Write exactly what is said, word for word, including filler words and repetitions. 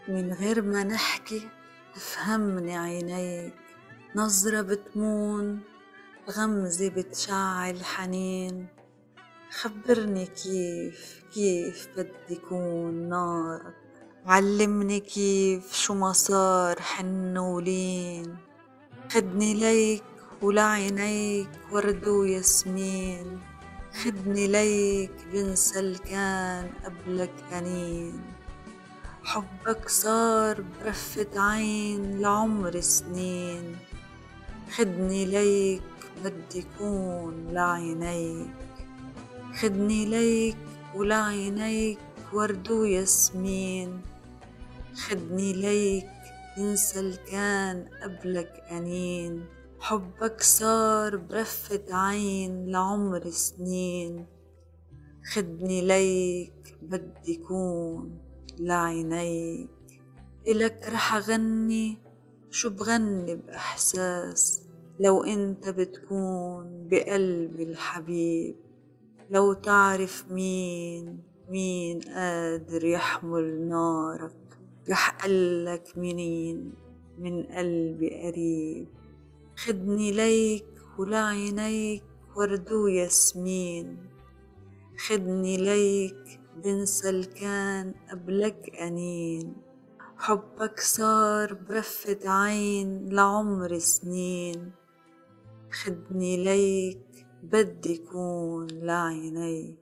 من غير ما نحكي تفهمني عينيك، نظرة بتمون، غمزة بتشعل حنين. خبرني كيف كيف بدي كون نارك، علمني كيف شو ما صار حن ولين. خدني ليك ولعينيك ورد وياسمين، خدني ليك بنسى الكان قبلك أنين. حبك صار برفة عين لعمر سنين، خدني ليك بدي كون لعينيك. خدني ليك ولعينيك ورد وياسمين، خدني ليك ينسى الكان قبلك أنين. حبك صار برفة عين لعمر سنين، خدني ليك بدي كون لعينيك. إلك رح أغني شو بغني بإحساس، لو إنت بتكون بقلبي الحبيب. لو تعرف مين مين قادر يحمل نارك، رح قلك منين من قلبي قريب. خدني ليك ولعينيك ورد وياسمين، خدني ليك بنسى الكان قبلك أنين. حبك صار برفة عين لعمر سنين، خدني ليك بدي كون لعينيك.